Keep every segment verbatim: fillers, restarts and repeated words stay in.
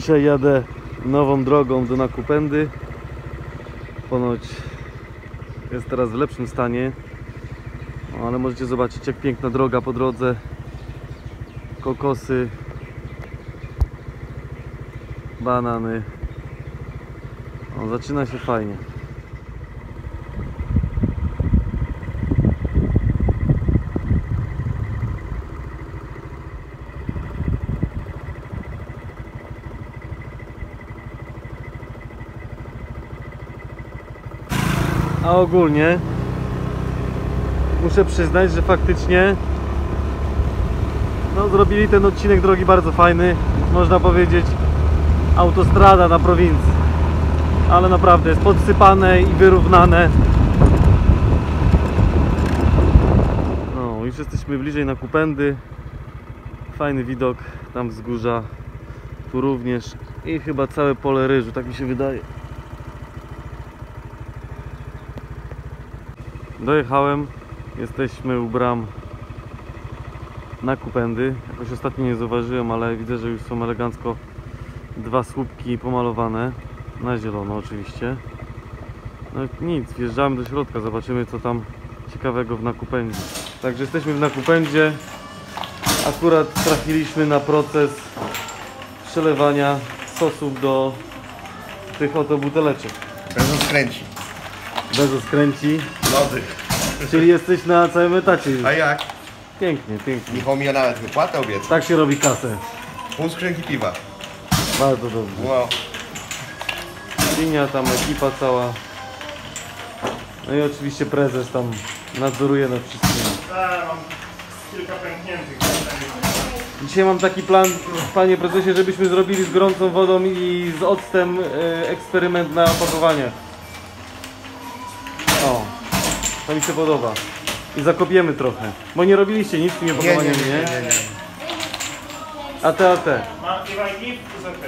Dzisiaj jadę nową drogą do Nakupędy. Ponoć jest teraz w lepszym stanie, no, ale możecie zobaczyć, jak piękna droga po drodze. Kokosy, banany. O, zaczyna się fajnie. A ogólnie muszę przyznać, że faktycznie no, zrobili ten odcinek drogi bardzo fajny. Można powiedzieć autostrada na prowincji, ale naprawdę jest podsypane i wyrównane. No, już jesteśmy bliżej Nakupędy. Fajny widok tam wzgórza, tu również, i chyba całe pole ryżu, tak mi się wydaje. Dojechałem, jesteśmy u bram Nakupędy. Jakoś ostatnio nie zauważyłem, ale widzę, że już są elegancko dwa słupki pomalowane na zielono oczywiście. No nic, wjeżdżamy do środka, zobaczymy, co tam ciekawego w Nakupędzie. Także jesteśmy w Nakupędzie. Akurat trafiliśmy na proces przelewania sosów do tych oto buteleczek. Bez skręci. Bez skręci. Lody. Czyli jesteś na całym etacie już. A jak? Pięknie, pięknie. Michał mi nawet wypłatę obiecał. Tak się robi kasę. Pół skrzynki piwa. Bardzo dobrze. Wow. Linia, tam ekipa cała. No i oczywiście prezes tam nadzoruje nad wszystkim. Tak, mam kilka pękniętych. Dzisiaj mam taki plan, panie prezesie, żebyśmy zrobili z gorącą wodą i z octem e, eksperyment na opakowaniach. O, to mi się podoba. I zakopiemy trochę. Bo nie robiliście nic z tymi opakowaniami, nie? Nie, nie, nie, nie. A te, a te. Ma i gift z okej.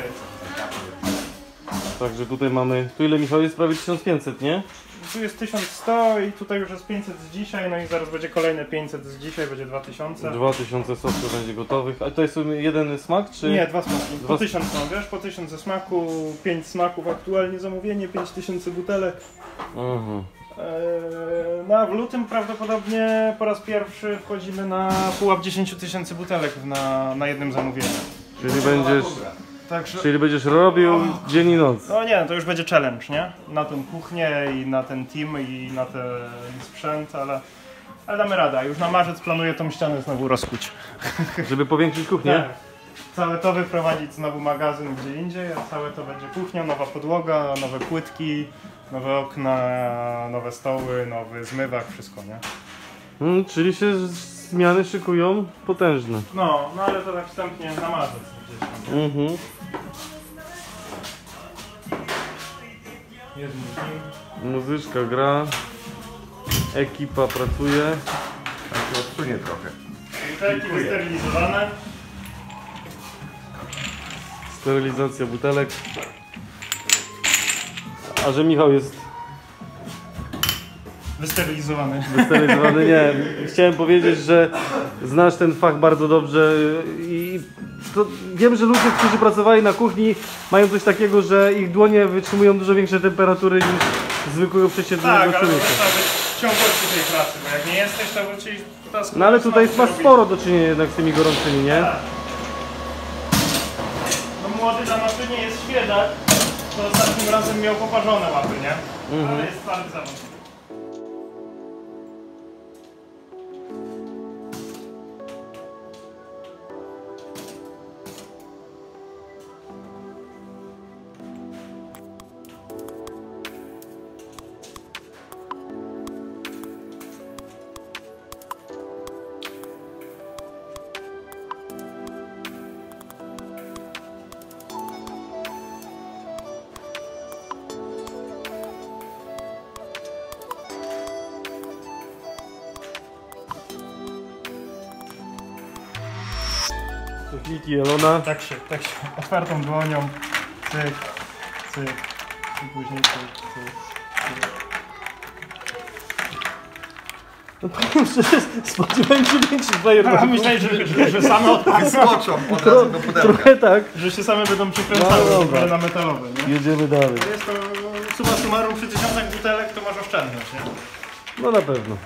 Także tutaj mamy... Tu ile, Michał, jest? Prawie tysiąc pięćset, nie? Tu jest tysiąc sto i tutaj już jest pięćset z dzisiaj, no i zaraz będzie kolejne pięćset z dzisiaj, będzie dwa tysiące. dwa tysiące sosów będzie gotowych. A to jest jeden smak, czy...? Nie, dwa smaki. Dwa... Po tysiąc mam, wiesz, po tysiąc ze smaku, pięć smaków aktualnie zamówienie, pięć tysięcy butelek. Mhm. Eee, no a w lutym prawdopodobnie po raz pierwszy wchodzimy na pułap dziesięć tysięcy butelek na, na jednym zamówieniu. Czyli będziesz... Także... Czyli będziesz robił dzień i noc. No nie, to już będzie challenge, nie? Na tę kuchnię i na ten team i na ten sprzęt, ale, ale damy radę. Już na marzec planuję tą ścianę znowu rozkuć. Żeby powiększyć kuchnię? Tak. Całe to wyprowadzić znowu magazyn gdzie indziej, a całe to będzie kuchnia, nowa podłoga, nowe płytki, nowe okna, nowe stoły, nowy zmywak, wszystko, nie? Hmm, czyli się zmiany szykują potężne. No, no ale to tak wstępnie na marzec gdzieś tam. Mhm. Jednym dniem. Muzyczka gra, ekipa pracuje. Tak się odsunie trochę. Butelki wysterylizowane. Sterylizacja butelek. A że Michał jest Wysterylizowany. wysterylizowany, nie. Chciałem powiedzieć, że znasz ten fach bardzo dobrze i to wiem, że ludzie, którzy pracowali na kuchni, mają coś takiego, że ich dłonie wytrzymują dużo większe temperatury niż zwykłego przeciętnego Tak, ale człowieka. trzeba być w ciągłości tej pracy, bo jak nie jesteś, to by ci task. No ale tutaj masz sporo do czynienia jednak z tymi gorącymi, nie? Tak. No młody na maszynie jest świeżak, to ostatnim razem miał poparzone łapy, nie? Mhm. Ale jest twardy zawód. Techniki Jelona. Tak się, tak się, otwartą dłonią, cyk, cyk, i później cyk, cyk, cyk. Przecież spodziewałem się większych fajerwerków. A myślałem, że, że, że same odpadają, Wyskoczą od razu do pudełka. Trochę tak. że się same będą przykręcały, No dobra. no, na metalowe, nie? Jedziemy dalej. Jest to suma summarum przy tysiącach butelek to masz oszczędność, nie? No na pewno.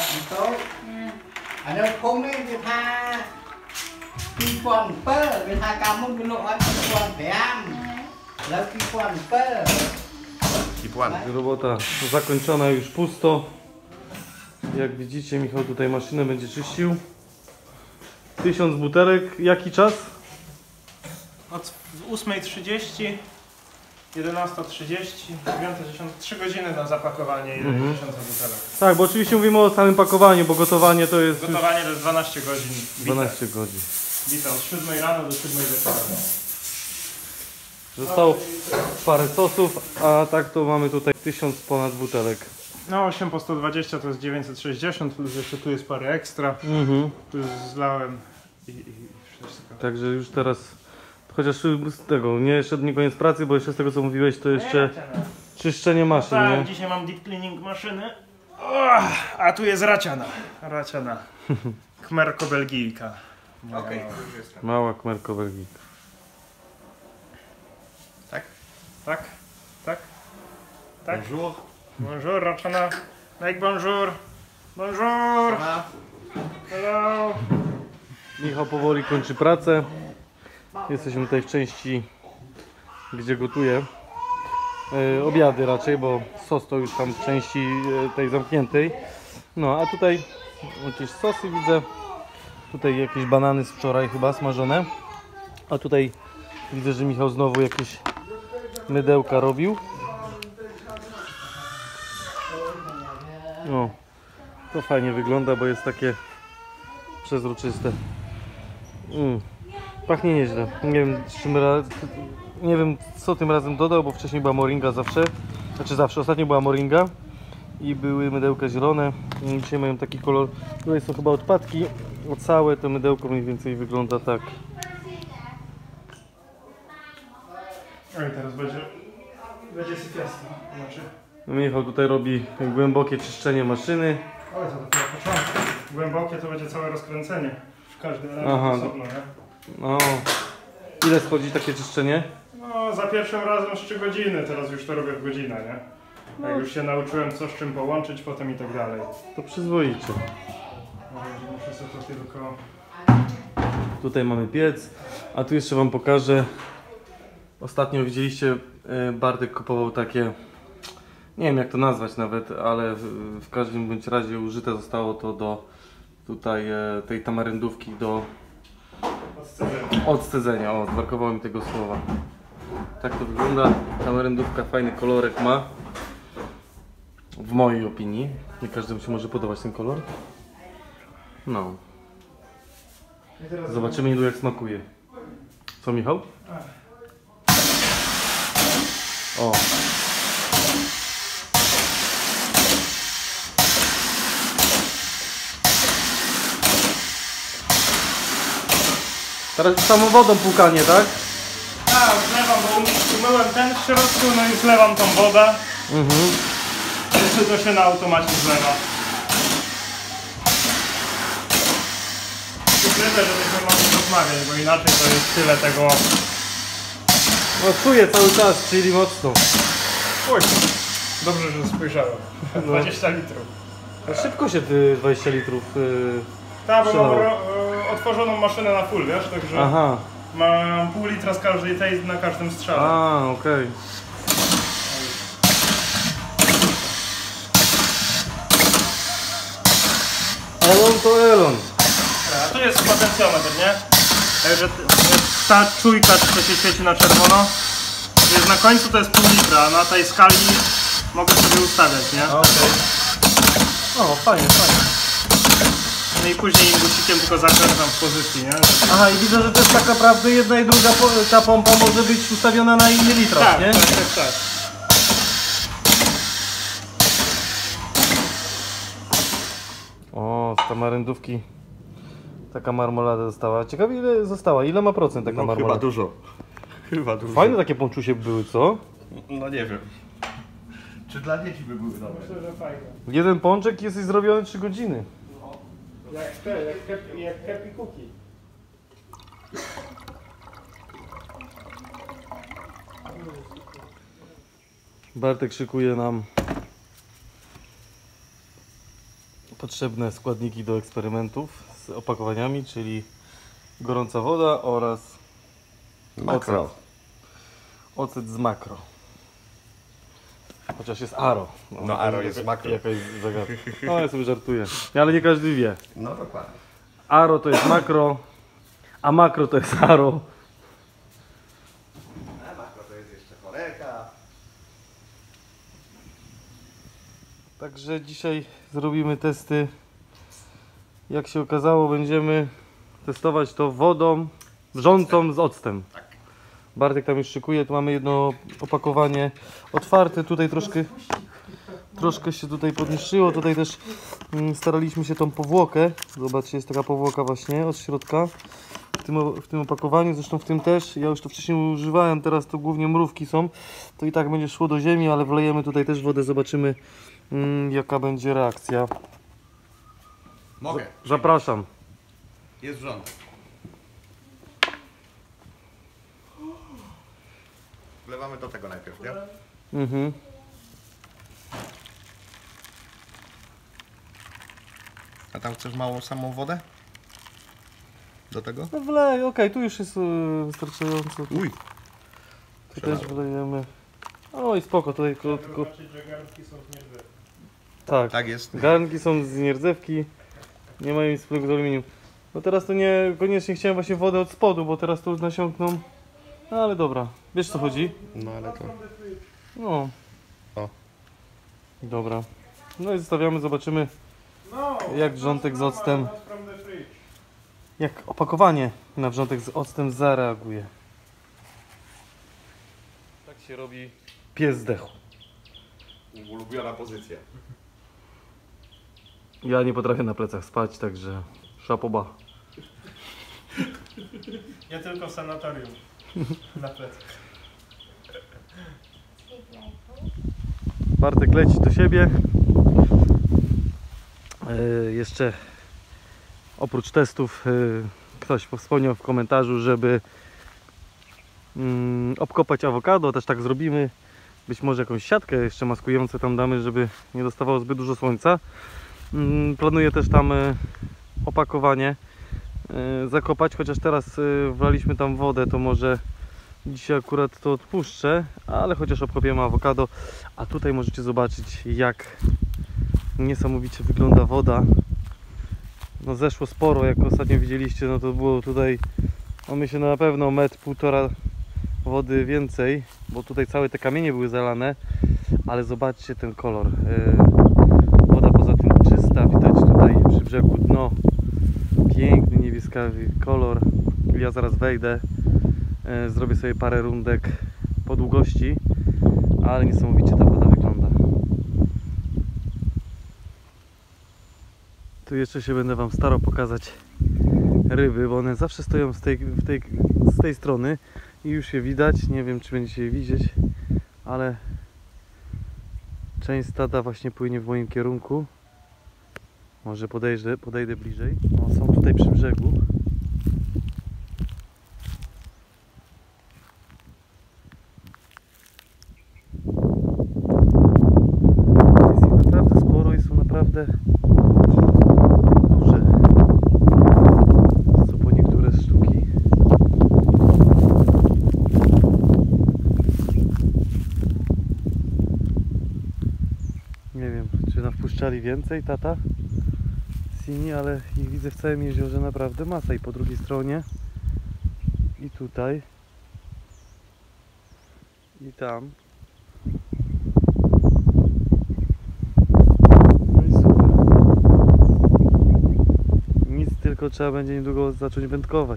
អានោះភូមិនេះវាថាពីរពាន់សេវវាថាកាលមុនគេលក់ឲ្យពីរពាន់ប្រាំឥឡូវពីរពាន់សេវ I płan. Robota zakończona, już pusto. Jak widzicie, Michał tutaj maszynę będzie czyścił. Tysiąc butelek. Jaki czas? Od ósmej trzydzieści, jedenasta trzydzieści, dziewiąta, dziesiąta, trzy godziny na zapakowanie i Mhm. tysiąca butelek. Tak, bo oczywiście mówimy o samym pakowaniu, bo gotowanie to jest już Gotowanie to jest dwanaście godzin. Bite. dwanaście godzin. Bite od siódmej rano do siódmej wieczorem. Zostało parę sosów, a tak to mamy tutaj tysiąc ponad butelek. No osiem po sto dwadzieścia to jest dziewięćset sześćdziesiąt, plus jeszcze tu jest parę ekstra, Mhm. tu już zlałem i, i wszystko. Także już teraz, chociaż z tego, nie jeszcze nie koniec pracy, bo jeszcze z tego co mówiłeś, to jeszcze czyszczenie maszyn, Tak, nie? dzisiaj mam deep cleaning maszyny. O, a tu jest raciana. Raciana. Khmerko belgijka. Moja Okej, mała. już jestem. Mała kmerko belgijka. Tak? Tak? Tak? Tak? Bonjour. Bonjour, raciana. Like bonjour. Bonjour. A, Hello. Michał powoli kończy pracę. Jesteśmy tutaj w części, gdzie gotuje. E, obiady raczej, bo sos to już tam w części e, tej zamkniętej. No a tutaj jakieś sosy widzę. Tutaj jakieś banany z wczoraj chyba smażone. A tutaj widzę, że Michał znowu jakieś mydełka robił. No, to fajnie wygląda, bo jest takie przezroczyste. Mm. Pachnie nieźle. Nie wiem, z czym ra... nie wiem co tym razem dodał, bo wcześniej była moringa zawsze. Znaczy zawsze, ostatnio była moringa i były mydełka zielone. Dzisiaj mają taki kolor. Tutaj są chyba odpadki. O całe to mydełko mniej więcej wygląda tak. Oj, teraz będzie... Będzie sypiasno. Znaczy... Michał tutaj robi głębokie czyszczenie maszyny. Ale to dopiero początek. Głębokie to będzie całe rozkręcenie. W każdym element Aha. osobno, nie? No. Ile schodzi takie czyszczenie? No, za pierwszym razem z trzy godziny, teraz już to robię w godzinę, nie? Jak już się nauczyłem co z czym połączyć, potem i tak dalej. To przyzwoicie. Na razie muszę sobie to tylko... Tutaj mamy piec, a tu jeszcze wam pokażę. Ostatnio widzieliście, e, Bartek kupował takie, nie wiem jak to nazwać nawet, ale w, w każdym bądź razie użyte zostało to do tutaj e, tej tamaryndówki do Odcedzenie. odcedzenia. O, brakowało mi tego słowa. Tak to wygląda. Tamaryndówka fajny kolorek ma. W mojej opinii. Nie każdemu się może podobać ten kolor. No. I teraz Zobaczymy ilu jak smakuje. Co, Michał? O. Teraz samą wodą płukanie, tak? Tak, zlewam, bo umyłem ten w środku, no i zlewam tą wodę. Mhm. Jeszcze to się na automacie zlewa. I tyle, żebyśmy mogli rozmawiać, bo inaczej to jest tyle tego... No czuję cały czas, czyli mocno. Oj, dobrze, że spojrzałem. dwadzieścia litrów. No szybko się ty dwadzieścia litrów. Yy... Tak, bo mam Przelał. ro, e, otworzoną maszynę na full, wiesz, także Aha. mam pół litra z każdej tej na każdym strzale. A, okej. Elon to Elon. A tu jest potencjometr, nie? Także t- ta czujka, co się świeci na czerwono, jest na końcu to jest pół litra, a na tej skali mogę sobie ustawiać, nie? Okej. O, fajnie, fajnie. No i później guzikiem tylko zakręcam w pozycji, nie? Aha, i widzę, że też tak naprawdę jedna i druga po, ta pompa może być ustawiona na inny litrach, Tak, nie? tak, tak, tak. O, z tamaryndówki taka marmolada została. Ciekawe ile została, ile ma procent taka no chyba marmolada? dużo. Chyba dużo. Fajne takie ponczusie były, co? No nie wiem. Czy dla dzieci by były dobre? Myślę, że fajne. Jeden pączek i jesteś zrobiony trzy godziny. Jak te, jak happy, jak happy cookie. Bartek szykuje nam potrzebne składniki do eksperymentów z opakowaniami, czyli gorąca woda oraz Makro. ocet, ocet z makro. Chociaż jest aro. No, aro jest z makro. Jakaś zagadka. No ja sobie żartuję. Ale nie każdy wie. No dokładnie. Aro to jest makro, a makro to jest aro. A makro to jest jeszcze cholerka. Także dzisiaj zrobimy testy. Jak się okazało, będziemy testować to wodą wrzącą z octem. Bartek tam już szykuje, tu mamy jedno opakowanie otwarte, tutaj troszkę troszkę się tutaj podniszczyło, tutaj też mm, staraliśmy się tą powłokę, zobaczcie, jest taka powłoka właśnie od środka w tym, w tym opakowaniu, zresztą w tym też, ja już to wcześniej używałem, teraz to głównie mrówki są, to i tak będzie szło do ziemi, ale wlejemy tutaj też wodę, zobaczymy mm, jaka będzie reakcja. Mogę. Zapraszam. Jest wrzątek. Wlewamy do tego najpierw, nie? Mhm. A tam chcesz małą samą wodę? Do tego? No wlej, okej, tu już jest yy, wystarczająco. Uj. Tu też wlejemy. O i spoko, tutaj tylko, tylko... Zobaczyć, że garnki są z niedźwiedzi. Tak, Tak jest. garnki są z nierdzewki, nie mają nic wspólnego z aluminium. No teraz to nie, koniecznie chciałem właśnie wodę od spodu, bo teraz to już nasiąkną. No ale dobra, wiesz co chodzi? No ale to... No. O. Dobra. No i zostawiamy, zobaczymy No, jak wrzątek z octem, not from the fridge. jak opakowanie na wrzątek z octem zareaguje. Tak się robi pies zdechł. Ulubiona pozycja. Ja nie potrafię na plecach spać, także szapoba. Ja tylko w sanatorium. Na plecach. Bartek leci do siebie. Yy, jeszcze oprócz testów yy, ktoś wspomniał w komentarzu, żeby yy, obkopać awokado, też tak zrobimy. Być może jakąś siatkę jeszcze maskującą tam damy, żeby nie dostawało zbyt dużo słońca. Yy, planuję też tam yy, opakowanie yy, zakopać, chociaż teraz yy, wlaliśmy tam wodę, to może dzisiaj akurat to odpuszczę, ale chociaż obkopiemy awokado. A tutaj możecie zobaczyć, jak niesamowicie wygląda woda. No zeszło sporo, jak ostatnio widzieliście, no to było tutaj, no myślę, na pewno metr, półtora wody więcej, bo tutaj całe te kamienie były zalane, ale zobaczcie ten kolor. Woda poza tym czysta, widać tutaj przy brzegu dno, piękny niebieskawy kolor. Ja zaraz wejdę, zrobię sobie parę rundek po długości, ale niesamowicie ta woda wygląda. Tu jeszcze się będę Wam starał pokazać ryby, bo one zawsze stoją z tej, w tej, z tej strony i już je widać. Nie wiem, czy będziecie je widzieć, ale część stada właśnie płynie w moim kierunku. Może podejdę, podejdę bliżej. O, są tutaj przy brzegu. Jest ich naprawdę sporo i są naprawdę duże. Co po niektóre sztuki. Nie wiem, czy nawpuszczali więcej tata Sini, ale ich widzę w całym jeziorze naprawdę masa i po drugiej stronie i tutaj i tam. No i super. Nic, tylko trzeba będzie niedługo zacząć wędkować.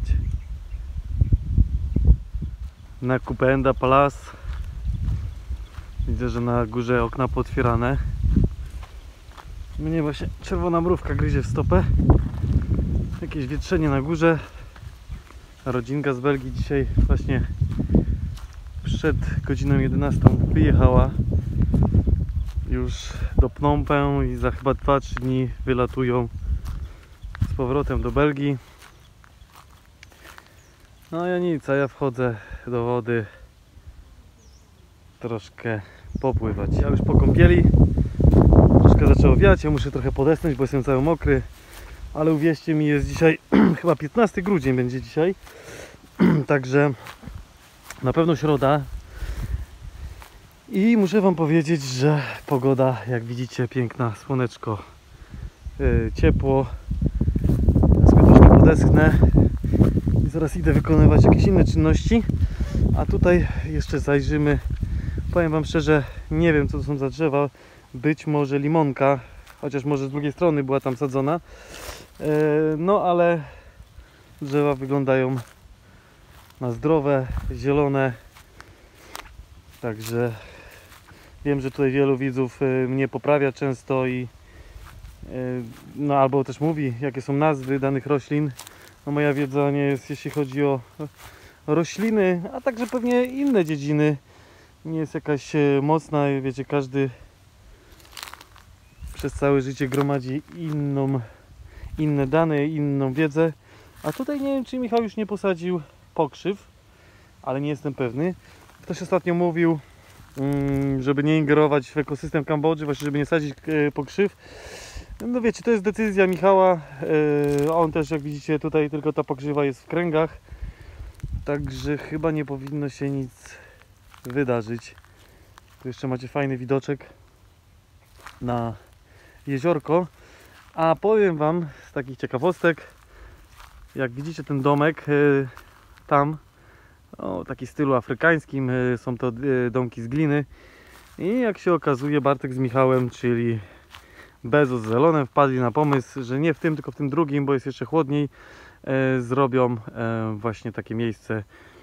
Na Kupenda Palace. Widzę, że na górze okna pootwierane. Mnie właśnie czerwona mrówka gryzie w stopę. Jakieś wietrzenie na górze. Rodzinka z Belgii dzisiaj właśnie przed godziną jedenastą wyjechała. już do Phnom Penh i za chyba dwa trzy dni wylatują z powrotem do Belgii. No ja nic, a ja wchodzę do wody troszkę popływać. Ja już po kąpieli, troszkę zaczęło wiać, ja muszę trochę podesnąć, bo jestem cały mokry, ale uwierzcie mi, jest dzisiaj chyba piętnasty grudzień będzie dzisiaj, także na pewno środa. I muszę wam powiedzieć, że pogoda, jak widzicie, piękna, słoneczko, yy, ciepło. Ja sobie troszkę podeschnę i zaraz idę wykonywać jakieś inne czynności. A tutaj jeszcze zajrzymy. Powiem wam szczerze, nie wiem co to są za drzewa. Być może limonka, chociaż może z drugiej strony była tam sadzona. Yy, no ale drzewa wyglądają na zdrowe, zielone. Także wiem, że tutaj wielu widzów y, mnie poprawia często i y, no albo też mówi, jakie są nazwy danych roślin. No moja wiedza nie jest, jeśli chodzi o rośliny, a także pewnie inne dziedziny, nie jest jakaś y, mocna. Wiecie, każdy przez całe życie gromadzi inną, inne dane, inną wiedzę. A tutaj nie wiem, czy Michał już nie posadził pokrzyw, ale nie jestem pewny. Ktoś ostatnio mówił, żeby nie ingerować w ekosystem Kambodży, właśnie żeby nie sadzić pokrzyw. No wiecie, to jest decyzja Michała. On też, jak widzicie, tutaj tylko ta pokrzywa jest w kręgach. Także chyba nie powinno się nic wydarzyć. Tu jeszcze macie fajny widoczek na jeziorko. A powiem wam z takich ciekawostek, jak widzicie ten domek tam, o taki stylu afrykańskim, są to domki z gliny i jak się okazuje, Bartek z Michałem, czyli Bezos z Elonem, wpadli na pomysł, że nie w tym, tylko w tym drugim, bo jest jeszcze chłodniej, e, zrobią e, właśnie takie miejsce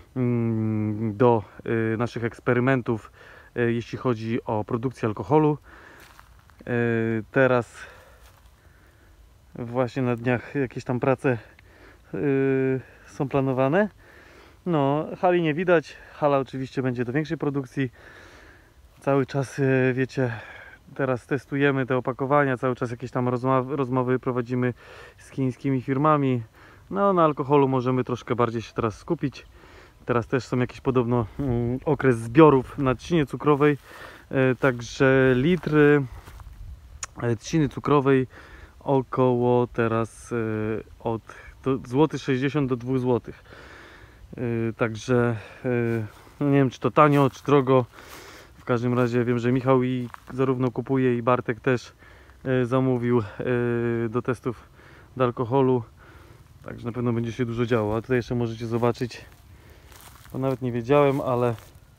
mm, do e, naszych eksperymentów, e, jeśli chodzi o produkcję alkoholu. E, teraz właśnie na dniach jakieś tam prace e, są planowane. No, hali nie widać. Hala oczywiście będzie do większej produkcji. Cały czas, wiecie, teraz testujemy te opakowania, cały czas jakieś tam rozmowy, rozmowy prowadzimy z chińskimi firmami. No, na alkoholu możemy troszkę bardziej się teraz skupić. Teraz też są jakieś podobno mm, okres zbiorów na trzcinie cukrowej. E, także litr e, trzciny cukrowej około teraz e, od złoty sześćdziesiąt do dwóch złotych. Yy, także yy, nie wiem, czy to tanio, czy drogo. W każdym razie wiem, że Michał i zarówno kupuje, i Bartek też yy, zamówił yy, do testów do alkoholu. Także na pewno będzie się dużo działo. A tutaj jeszcze możecie zobaczyć, to nawet nie wiedziałem, ale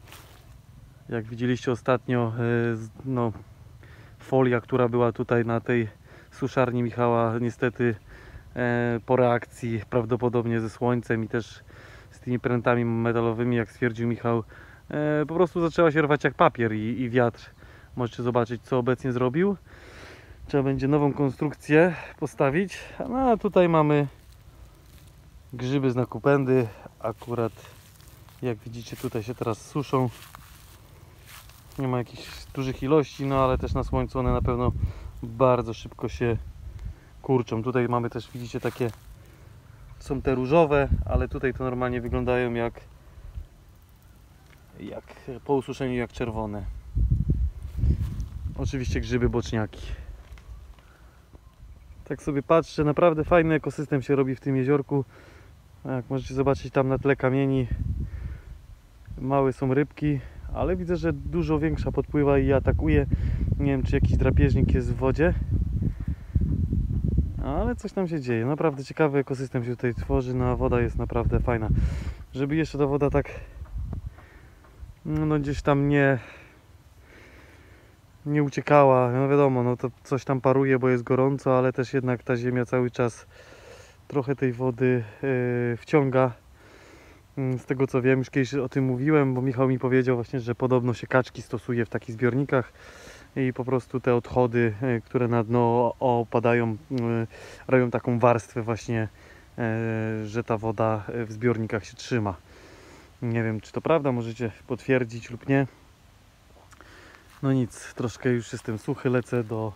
jak widzieliście ostatnio, yy, no, folia, która była tutaj na tej suszarni Michała, niestety yy, po reakcji prawdopodobnie ze słońcem i też z tymi prętami metalowymi, jak stwierdził Michał, e, po prostu zaczęła się rwać jak papier i, i wiatr. Możecie zobaczyć, co obecnie zrobił. Trzeba będzie nową konstrukcję postawić. No a tutaj mamy grzyby z nakupędy. Akurat, jak widzicie, tutaj się teraz suszą. Nie ma jakichś dużych ilości, no ale też na słońcu one na pewno bardzo szybko się kurczą. Tutaj mamy też, widzicie, takie są te różowe, ale tutaj to normalnie wyglądają jak jak po ususzeniu jak czerwone. Oczywiście grzyby boczniaki. Tak sobie patrzę, naprawdę fajny ekosystem się robi w tym jeziorku. Jak możecie zobaczyć, tam na tle kamieni małe są rybki, ale widzę, że dużo większa podpływa i atakuje. Nie wiem, czy jakiś drapieżnik jest w wodzie, ale coś tam się dzieje. Naprawdę ciekawy ekosystem się tutaj tworzy, no a woda jest naprawdę fajna. Żeby jeszcze ta woda tak no gdzieś tam nie nie uciekała, no wiadomo, no to coś tam paruje, bo jest gorąco, ale też jednak ta ziemia cały czas trochę tej wody yy, wciąga. Z tego co wiem, już kiedyś o tym mówiłem, bo Michał mi powiedział właśnie, że podobno się kaczki stosuje w takich zbiornikach i po prostu te odchody, które na dno opadają, robią taką warstwę właśnie, że ta woda w zbiornikach się trzyma. Nie wiem, czy to prawda, możecie potwierdzić lub nie. No nic, troszkę już jestem suchy, lecę do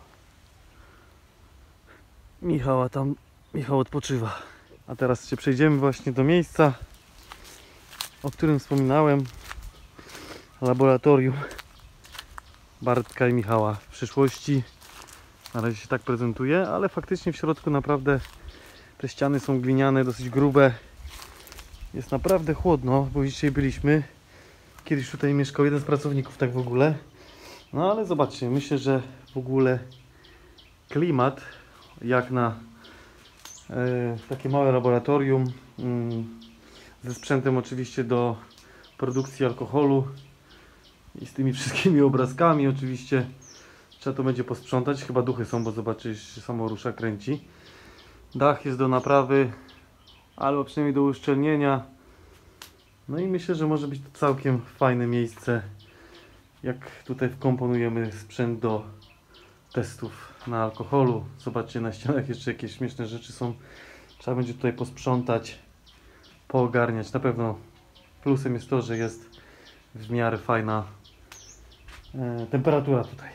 Michała, tam Michał odpoczywa. A teraz się przejdziemy właśnie do miejsca, o którym wspominałem. Laboratorium Bartka i Michała w przyszłości. Na razie się tak prezentuje, ale faktycznie w środku naprawdę te ściany są gliniane, dosyć grube. Jest naprawdę chłodno, bo dzisiaj byliśmy. Kiedyś tutaj mieszkał jeden z pracowników, tak w ogóle. No ale zobaczcie, myślę, że w ogóle klimat jak na e, takie małe laboratorium mm, ze sprzętem oczywiście do produkcji alkoholu i z tymi wszystkimi obrazkami oczywiście. Trzeba to będzie posprzątać, chyba duchy są, bo zobaczysz, samo rusza, kręci. Dach jest do naprawy, albo przynajmniej do uszczelnienia. No i myślę, że może być to całkiem fajne miejsce, jak tutaj wkomponujemy sprzęt do testów na alkoholu. Zobaczcie, na ścianach jeszcze jakieś śmieszne rzeczy są. Trzeba będzie tutaj posprzątać, poogarniać. Na pewno plusem jest to, że jest w miarę fajna e, temperatura tutaj.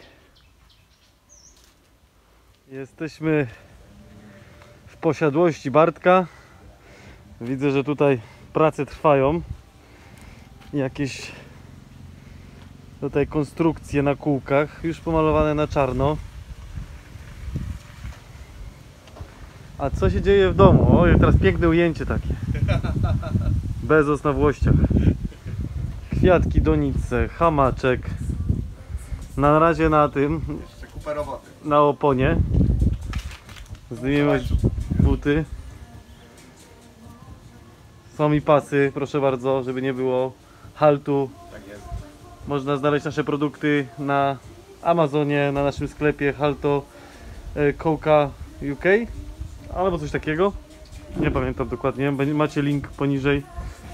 Jesteśmy w posiadłości Bartka. Widzę, że tutaj prace trwają. Jakieś tutaj konstrukcje na kółkach, już pomalowane na czarno. A co się dzieje w domu? O, teraz piękne ujęcie takie. Bezos na Włościach. Kwiatki, donice, hamaczek. Na razie na tym, Jeszcze kupę roboty. na oponie. Zdejmiemy buty. Są i pasy, proszę bardzo, żeby nie było haltu. Tak jest. Można znaleźć nasze produkty na Amazonie, na naszym sklepie Halto Coca U K albo coś takiego. Nie pamiętam dokładnie, macie link poniżej.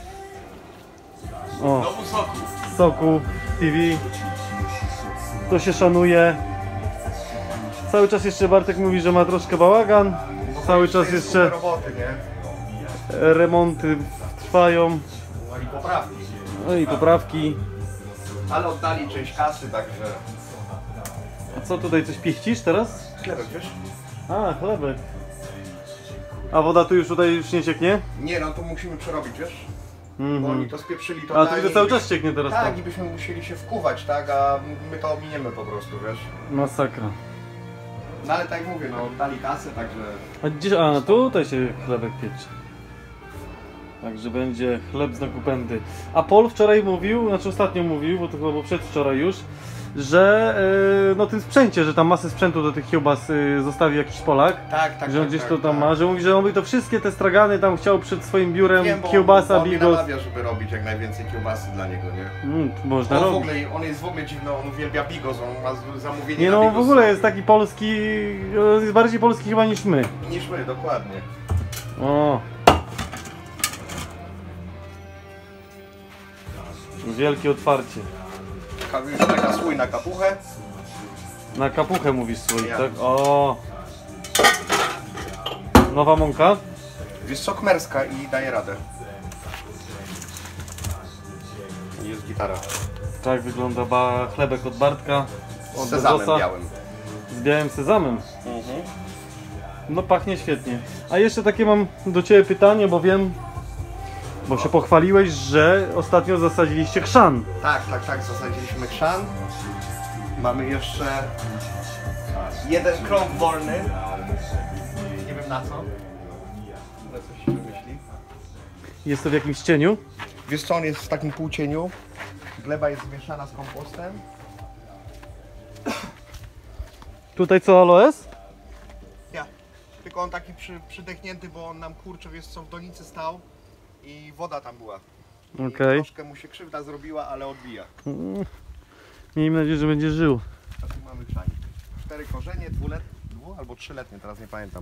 O, Znowu soku. Soku T V. To się szanuje. Cały czas jeszcze Bartek mówi, że ma troszkę bałagan. Cały czas jeszcze roboty, nie? remonty trwają. No i poprawki. No i poprawki. Ale oddali część kasy, także... A co tutaj, coś pieścisz teraz? Chlebek, wiesz? A, chlebek. A woda tu już tutaj już nie cieknie? Nie, no to musimy przerobić, wiesz? Bo Mhm. oni to spieprzyli, to A tu dali, widzę, cały i czas byśmy- cieknie teraz. Tak, Tak, i byśmy musieli się wkuwać, tak? A my to ominiemy po prostu, wiesz? masakra. No ale tak jak mówię, no oddali kasę, także... A gdzieś, a tutaj się chlebek piecze. Także będzie chleb z nakupędy. A Paul wczoraj mówił, znaczy ostatnio mówił, bo to chyba było przedwczoraj już, że yy, no tym sprzęcie, że tam masę sprzętu do tych kiełbas yy, zostawi jakiś Polak. Tak, tak, Że on tak, gdzieś tak, to tam tak. ma, że mówi, że on by to wszystkie te stragany tam chciał przed swoim biurem, Wiem, bo kiełbasa, on, on mnie bigos. namawia, żeby robić jak najwięcej kiełbasy dla niego, nie? Mm, można On w robić. ogóle, on jest w ogóle dziwny, on uwielbia bigos, on ma z- zamówienie Nie na no, bigos w ogóle jest taki polski, on jest bardziej polski chyba niż my. niż my, dokładnie. O. Wielkie otwarcie. Ka- Już taka słój na kapuchę. Na kapuchę mówisz swój, Ja. tak? O. Nowa mąka? Jest sokmerska i daje radę. Jest gitara. Tak wygląda ba chlebek od Bartka. Od Z sezamem Bezosa. białym. Z białym sezamem. Mhm. No pachnie świetnie. A jeszcze takie mam do Ciebie pytanie, bo wiem, bo się pochwaliłeś, że ostatnio zasadziliście chrzan. Tak, tak, tak, zasadziliśmy chrzan. Mamy jeszcze jeden krąg wolny. Nie wiem na co. Ale coś się wymyśli. Jest to w jakimś cieniu. Wiesz co, on jest w takim półcieniu. Gleba jest zmieszana z kompostem. Tutaj co, aloes? Ja. Tylko on taki przy, przydechnięty, bo on nam kurczę, wiesz co, w donicy stał i woda tam była. I Okej. troszkę mu się krzywda zrobiła, ale odbija. Mm. Miejmy nadzieję, że będzie żył. A tu mamy czanik. Cztery korzenie, dwuletnie, dwu albo trzyletnie, teraz nie pamiętam.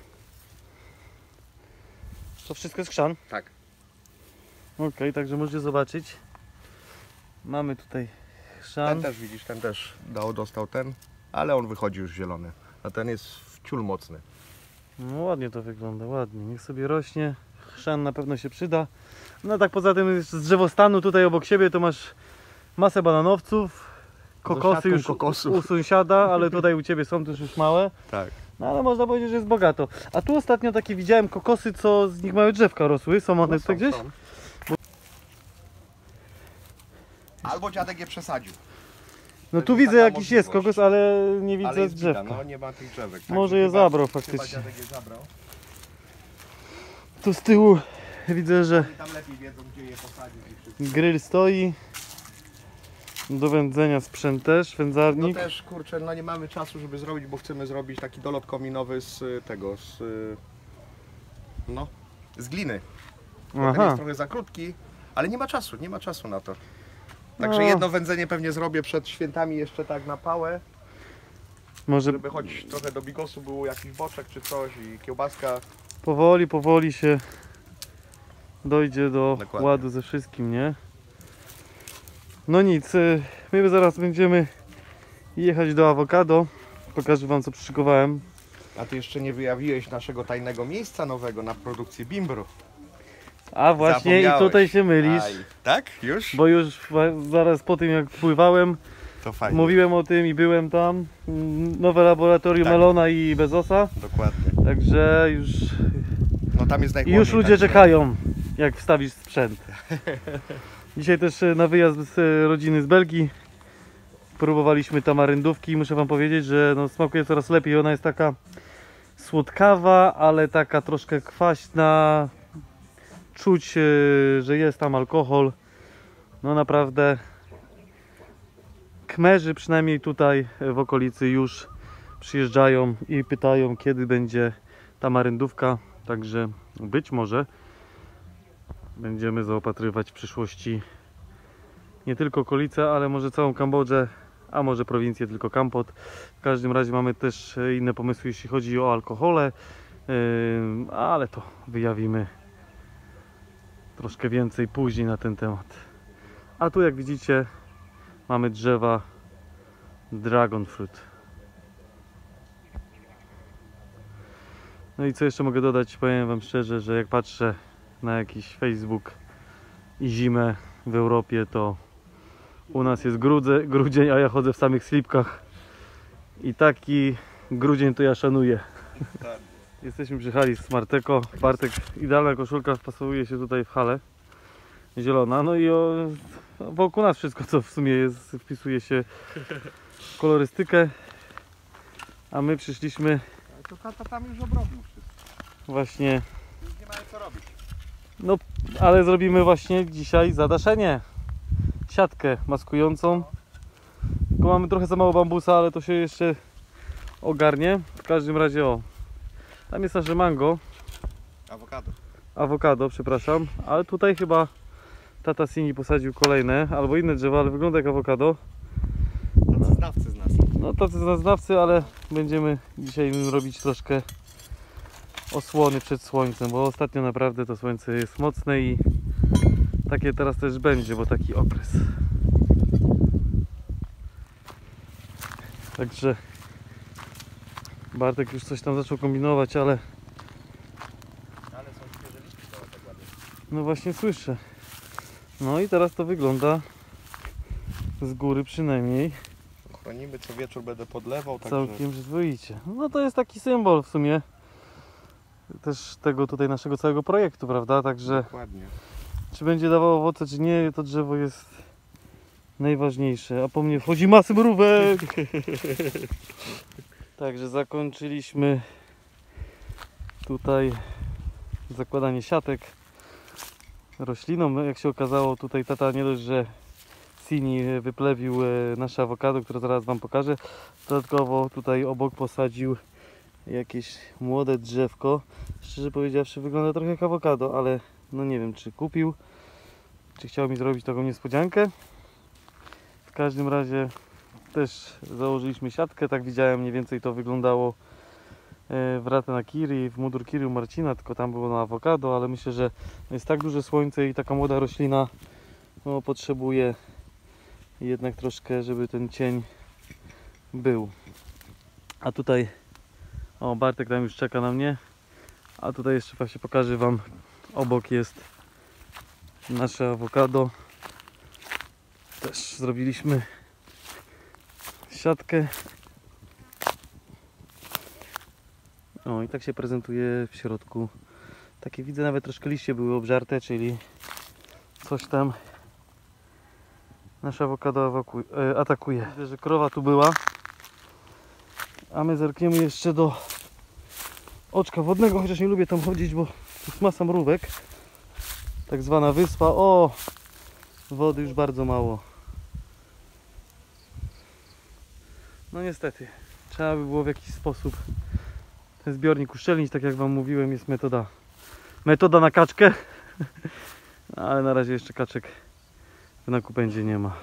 To wszystko jest chrzan. Tak. Okej, także możecie zobaczyć. Mamy tutaj chrzan. Ten też widzisz, ten też dał, dostał ten, ale on wychodzi już zielony. A ten jest wciul mocny. No ładnie to wygląda, ładnie. Niech sobie rośnie. Chrzan na pewno się przyda. No tak poza tym z drzewostanu tutaj obok siebie to masz masę bananowców, kokosy siatką już kokosu. u sąsiada, ale tutaj u ciebie są też już małe. Tak. No ale można powiedzieć, że jest bogato. A tu ostatnio takie widziałem kokosy, co z nich małe drzewka rosły. Są one No, tutaj gdzieś? są. Albo dziadek je przesadził. No To tu jest widzę taka jakiś jest możliwość. kokos, ale nie Ale widzę jest drzewka. bida, no nie ma tych drzewek. Może Także je chyba- zabrał chyba faktycznie. dziadek je zabrał. Tu z tyłu widzę, że I tam lepiej wiedzą, gdzie je posadzić i wszystko. grill stoi. Do wędzenia sprzęt też, No wędzarnik. też kurczę, no nie mamy czasu, żeby zrobić, bo chcemy zrobić taki dolot kominowy z y, tego, z y, no, z gliny. Bo ten Aha, jest trochę za krótki, ale nie ma czasu, nie ma czasu na to. Także No. jedno wędzenie pewnie zrobię przed świętami jeszcze tak na pałę, może żeby choć trochę do bigosu było jakiś boczek czy coś i kiełbaska. powoli, powoli się dojdzie do Dokładnie. ładu ze wszystkim, nie? No nic, y, my zaraz będziemy jechać do awokado. Pokażę wam, co przyszykowałem. A ty jeszcze nie wyjawiłeś naszego tajnego miejsca nowego na produkcję bimbru. A właśnie i Zapomniałeś. tutaj się mylisz, Aj, tak? Już? bo już wa- zaraz po tym jak pływałem, To fajnie. mówiłem o tym i byłem tam. Mm, Nowe laboratorium Tak. Elona i Bezosa, Dokładnie. także już, No tam jest i najchłodniej. już ludzie także- czekają, jak wstawisz sprzęt. Dzisiaj też e, na wyjazd z e, rodziny z Belgii próbowaliśmy tamaryndówki i muszę wam powiedzieć, że no, smakuje coraz lepiej. Ona jest taka słodkawa, ale taka troszkę kwaśna. Czuć, e, że jest tam alkohol. No naprawdę Kmerzy przynajmniej tutaj e, w okolicy już przyjeżdżają i pytają, kiedy będzie tamaryndówka. Także być może będziemy zaopatrywać w przyszłości nie tylko okolice, ale może całą Kambodżę, a może prowincję tylko Kampot. W każdym razie mamy też inne pomysły, jeśli chodzi o alkohole, yy, ale to wyjawimy troszkę więcej później na ten temat. A tu jak widzicie mamy drzewa Dragon Fruit. No i co jeszcze mogę dodać? Powiem wam szczerze, że jak patrzę na jakiś Facebook i zimę w Europie, to u nas jest grudze, grudzień, a ja chodzę w samych slipkach i taki grudzień to ja szanuję. Jesteśmy przy hali Smarteko. Bartek, idealna koszulka, wpasowuje się tutaj w halę, zielona, no i o, wokół nas wszystko, co w sumie jest, wpisuje się w kolorystykę, a my przyszliśmy To tata tam już obrobił wszystko. właśnie. Już nie mamy co robić. No, ale zrobimy właśnie dzisiaj zadaszenie. Siatkę maskującą. Tylko mamy trochę za mało bambusa, ale to się jeszcze ogarnie. W każdym razie o. Tam jest nasze mango. Awokado. Awokado, przepraszam. Ale tutaj chyba tata Sini posadził kolejne albo inne drzewa, ale wygląda jak awokado. Tacy znawcy z nas. No tacy znawcy, ale będziemy dzisiaj robić troszkę osłony przed słońcem, bo ostatnio naprawdę to słońce jest mocne i takie teraz też będzie, bo taki okres. Także Bartek już coś tam zaczął kombinować, ale Ale są świeże liści to tak ładnie. no właśnie słyszę. No i teraz to wygląda z góry przynajmniej Chronimy, co wieczór będę podlewał, także całkiem przyzwoicie. No to jest taki symbol w sumie też tego tutaj naszego całego projektu, prawda? Także dokładnie. czy będzie dawało owoce, czy nie, to drzewo jest najważniejsze. A po mnie wchodzi masy mrówek. Także zakończyliśmy tutaj zakładanie siatek roślinom. No, jak się okazało, tutaj tata nie dość, że Sini wyplewił e, nasze awokado, które zaraz wam pokażę. Dodatkowo tutaj obok posadził jakieś młode drzewko. Szczerze powiedziawszy, wygląda trochę jak awokado, ale no nie wiem, czy kupił, czy chciał mi zrobić taką niespodziankę. W każdym razie też założyliśmy siatkę, tak widziałem, mniej więcej to wyglądało w Ratanakiri, w Mudurkiri u Marcina, tylko tam było na awokado, ale myślę, że jest tak duże słońce i taka młoda roślina no, potrzebuje jednak troszkę, żeby ten cień był. A tutaj, o, Bartek tam już czeka na mnie, a tutaj jeszcze właśnie pokażę wam, obok jest nasze awokado. Też zrobiliśmy siatkę. O, i tak się prezentuje w środku. Takie widzę, nawet troszkę liście były obżarte, czyli coś tam nasze awokado e, atakuje. Widzę, że krowa tu była. A my zerkniemy jeszcze do oczka wodnego, chociaż nie lubię tam chodzić, bo tu jest masa mrówek. Tak zwana wyspa. O! Wody już bardzo mało. No niestety, trzeba by było w jakiś sposób ten zbiornik uszczelnić, tak jak wam mówiłem, jest metoda metoda na kaczkę. Ale na razie jeszcze kaczek w nakupędzie nie ma.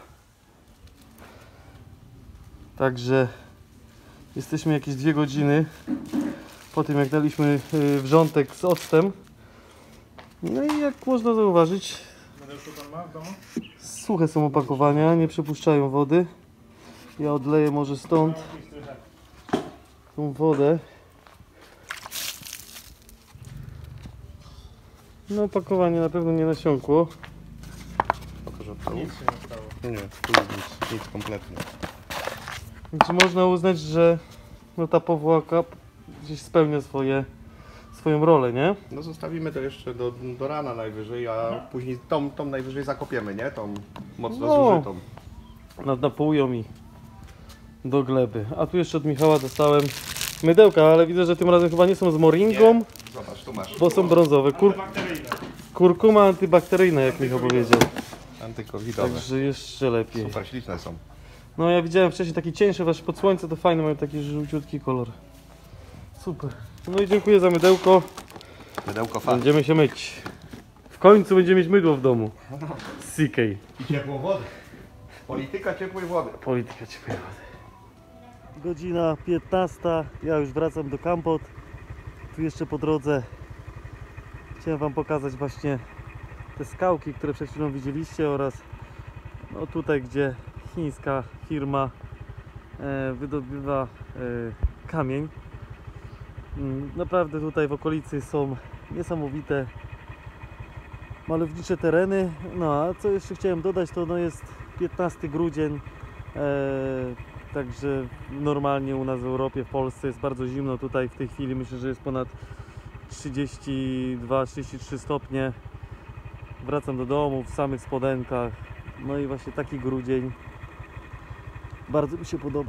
Także jesteśmy jakieś dwie godziny po tym, jak daliśmy wrzątek z octem. No i jak można zauważyć, suche są opakowania, nie przepuszczają wody. Ja odleję może stąd tą wodę. No opakowanie na pewno nie nasiąkło. Pokaż od tyłu. Nic się nie stało. Nie, nie, tu nic, nic kompletnie. Więc można uznać, że no ta powłoka gdzieś spełnia swoje, swoją rolę, nie? No zostawimy to jeszcze do, do rana najwyżej, a później tą, tą najwyżej zakopiemy, nie? Tą mocno No. zużytą. Nad napołują mi do gleby. A tu jeszcze od Michała dostałem mydełka, ale widzę, że tym razem chyba nie są z moringą, Nie. Zobacz, tu masz. bo są brązowe. Kur Antybakteryjne. kurkuma antybakteryjna, jak Michał powiedział. Antykowidowe. Także jeszcze lepiej. Super śliczne są. No ja widziałem wcześniej taki cieńszy, wasz pod słońce to fajny, mają taki żółciutki kolor. Super. No i dziękuję za mydełko. Mydełko fan. Będziemy się myć. W końcu będziemy mieć mydło w domu. C K. I ciepłą wodę. Polityka ciepłej wody. Polityka ciepłej wody. Godzina piętnasta. Ja już wracam do Kampot. Tu jeszcze po drodze chciałem wam pokazać właśnie te skałki, które przed chwilą widzieliście, oraz no tutaj, gdzie chińska firma e, wydobywa e, kamień. Mm, Naprawdę tutaj w okolicy są niesamowite malownicze tereny. No a co jeszcze chciałem dodać, to no jest piętnasty grudzień, e, także normalnie u nas w Europie, w Polsce jest bardzo zimno. Tutaj w tej chwili myślę, że jest ponad trzydzieści dwa trzydzieści trzy stopnie. Wracam do domu w samych spodenkach. No i właśnie taki grudzień bardzo mi się podoba.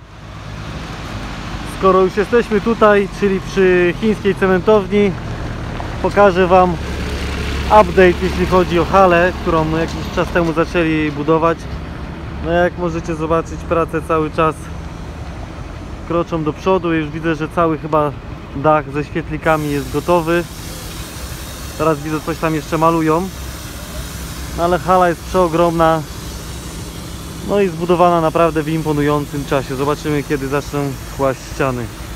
Skoro już jesteśmy tutaj, czyli przy chińskiej cementowni, pokażę wam update, jeśli chodzi o halę, którą no jakiś czas temu zaczęli budować. No jak możecie zobaczyć, prace cały czas kroczą do przodu. Już widzę, że cały chyba dach ze świetlikami jest gotowy. Teraz widzę, coś tam jeszcze malują. No ale hala jest przeogromna. No i zbudowana naprawdę w imponującym czasie. Zobaczymy, kiedy zaczną kłaść ściany.